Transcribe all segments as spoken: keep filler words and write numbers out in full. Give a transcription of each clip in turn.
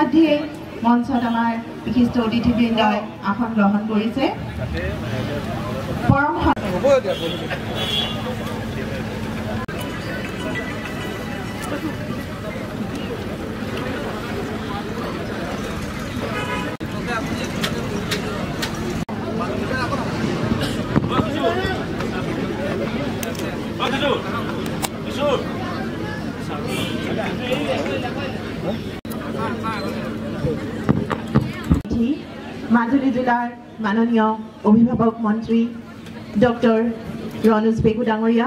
মধ্যে মঞ্চত আমাৰ বিশিষ্ট অতিথিবৃন্দই আসন গ্ৰহণ কৰিছে। পৰম মাজুলী জিলাৰ মাননীয় অভিভাৱক মন্ত্ৰী ডক্টৰ ৰণোজ পেগু ডাঙৰীয়া,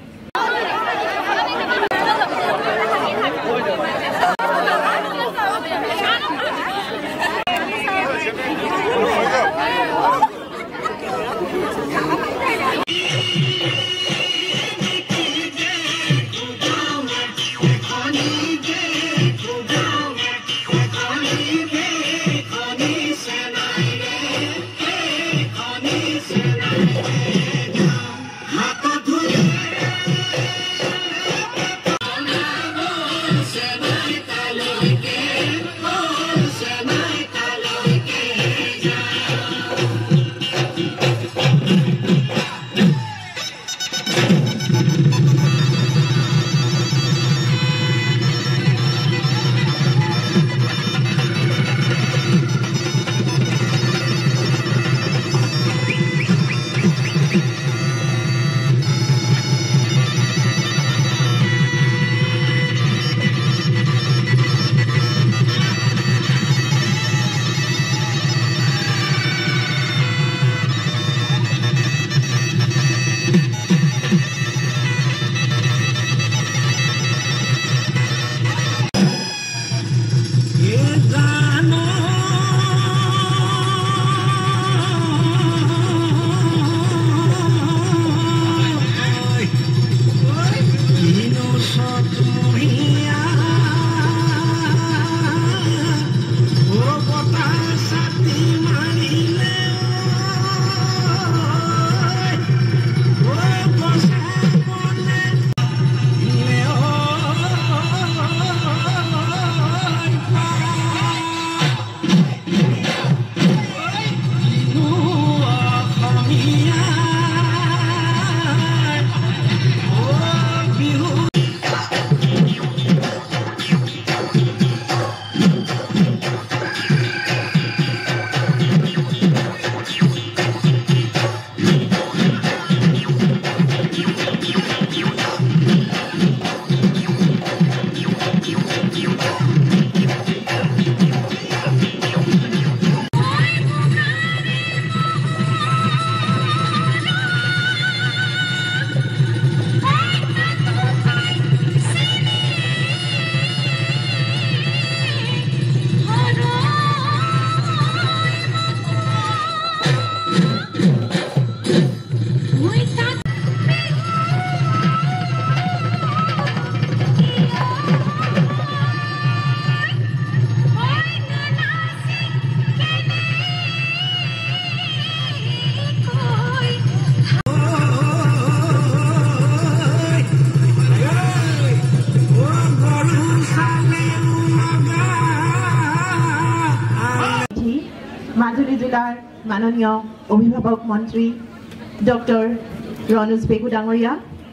মাজুলী জিলাৰ মাননীয় অভিভাৱক মন্ত্ৰী ডক্টৰ ৰণোজ পেগু ডাঙৰীয়া,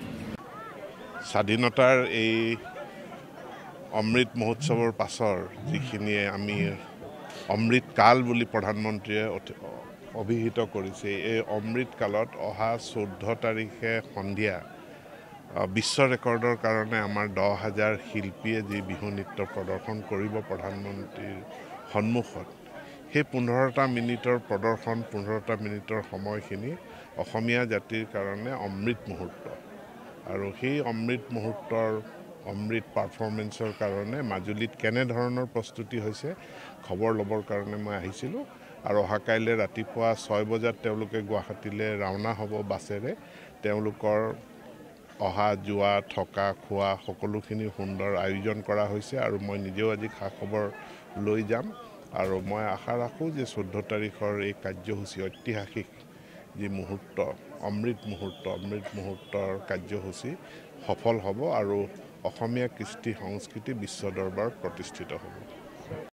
স্বাধীনতাৰ এই অমৃত মহোৎসৱৰ পাছৰ যিখিনিয়ে আমি অমৃত কাল বুলি প্ৰধানমন্ত্ৰীয়ে অভিহিত কৰিছে, এই অমৃত কালত অহা চৈধ্য তাৰিখে সন্ধিয়া বিশ্ব ৰেকৰ্ডৰ কাৰণে আমাৰ দহ হাজাৰ শিল্পীয়ে যি বিহু নৃত্য প্ৰদৰ্শন কৰিব প্ৰধানমন্ত্ৰীৰ সন্মুখত, সেই পোন্ধৰটা মিনিটৰ প্ৰদৰ্শন, পোন্ধৰটা মিনিটৰ সময়খিনি অসমীয়া জাতিৰ কাৰণে অমৃত মুহূৰ্ত। আৰু সেই অমৃত মুহূৰ্তৰ অমৃত পাৰফৰ্মেন্সৰ কাৰণে মাজুলীত কেনেধৰণৰ প্ৰস্তুতি হৈছে খবৰ ল'বৰ কাৰণে মই আহিছিলোঁ। আৰু অহা কাইলৈ ৰাতিপুৱা ছয় বজাত তেওঁলোকে গুৱাহাটীলৈ ৰাওনা হ'ব বাছেৰে। তেওঁলোকৰ অহা যোৱা থকা খোৱা সকলোখিনি সুন্দৰ আয়োজন কৰা হৈছে আৰু মই নিজেও আজি খা খবৰ লৈ যাম। আৰু মই আশা ৰাখোঁ যে চৈধ্য তাৰিখৰ এই কাৰ্যসূচী ঐতিহাসিক যি মুহূৰ্ত, অমৃত মুহূৰ্ত, অমৃত মুহূৰ্তৰ কাৰ্যসূচী সফল হ'ব আৰু অসমীয়া কৃষ্টি সংস্কৃতি বিশ্ব দৰবাৰত প্ৰতিষ্ঠিত হ'ব।